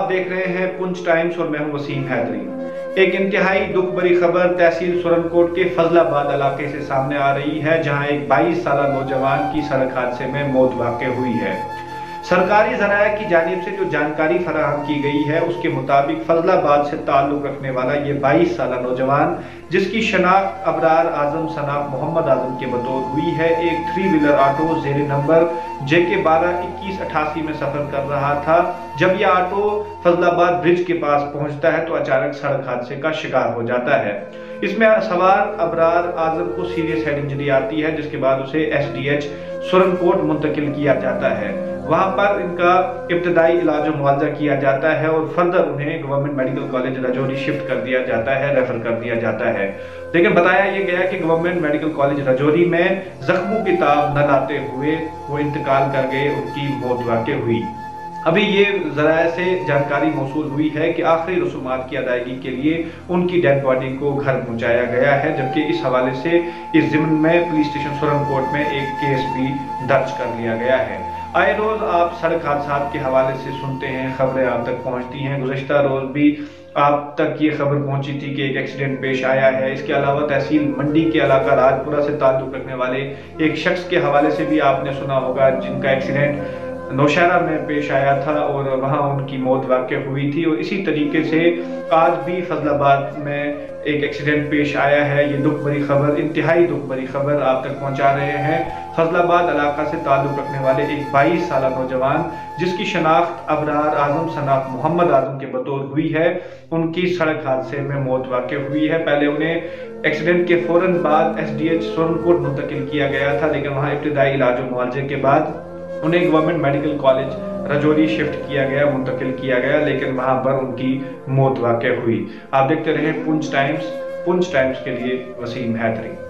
देख रहे हैं पुंछ टाइम्स और मैं हूं वसीम हैदरी। एक इंतहाई दुख भरी खबर तहसील सुरनकोट के फजलाबाद इलाके से सामने आ रही है, जहां एक 22 साल नौजवान की सड़क हादसे में मौत वाक़ हुई है। सरकारी ज़राए की जानिब से जो जानकारी फराहम की गई है उसके मुताबिक फजलाबाद से ताल्लुक़ रखने वाला ये 22 साल नौजवान, जिसकी शनाख्त अबरार आजम सनाफ मोहम्मद आजम के बतौर हुई है, एक 3 व्हीलर ऑटो ज़ेर नंबर JK 122188 में सफर कर रहा था। जब यह ऑटो फजलाबाद ब्रिज के पास पहुंचता है तो अचानक सड़क हादसे का शिकार हो जाता है। इसमें सवार अबरार आजम को सीरियस हेड इंजरी आती है, जिसके बाद उसे SDH सुरनकोट मुंतकिल किया जाता है। वहां पर इनका इब्तदाई इलाज और मुआवजा किया जाता है और फर्दर उन्हें government medical college Rajouri shift कर दिया जाता है, रेफर कर दिया जाता है। लेकिन बताया यह गया कि गवर्नमेंट मेडिकल कॉलेज राजौरी में जख्मों की ताब न लाते हुए वो इंतकाल कर गए, उनकी मौत वाक़ हुई। अभी ये ज़राए से जानकारी मौसूल हुई है कि आखिरी रसूमात की अदायगी के लिए उनकी डेड बॉडी को घर पहुंचाया गया है, जबकि इस हवाले से इस ज़िम्न में पुलिस स्टेशन सुरनकोट में एक केस भी दर्ज कर लिया गया है। आए रोज़ आप सड़क हादसात के हवाले से सुनते हैं, खबरें आप तक पहुंचती हैं। गुज़श्ता रोज़ भी आप तक ये खबर पहुंची थी कि एक एक्सीडेंट पेश आया है। इसके अलावा तहसील मंडी के इलाका राजपुरा से ताल्लुक़ रखने वाले एक शख्स के हवाले से भी आपने सुना होगा, जिनका एक्सीडेंट नौशहरा में पेश आया था और वहां उनकी मौत वाक़ हुई थी। और इसी तरीके से आज भी फजलाबाद में एक एक्सीडेंट पेश आया है। ये दुख भरी खबर, इंतहाई दुख भरी खबर आप तक पहुंचा रहे हैं। फजलाबाद इलाका से ताल्लुक़ रखने वाले एक 22 साल नौजवान, जिसकी शनाख्त अबरार आजम सनाफ मोहम्मद आजम के बतौर हुई है, उनकी सड़क हादसे में मौत वाक़ हुई है। पहले उन्हें एक्सीडेंट के फौरन बाद SDH सुरनकोट मुंतकिल किया गया था, लेकिन वहाँ इब्तदाई इलाज और मुआवजे के बाद उन्हें government medical college Rajouri shift किया गया, मुंतकिल किया गया, लेकिन वहां पर उनकी मौत वाक़ हुई। आप देखते रहे पुंछ टाइम्स के लिए वसीम हैदरी।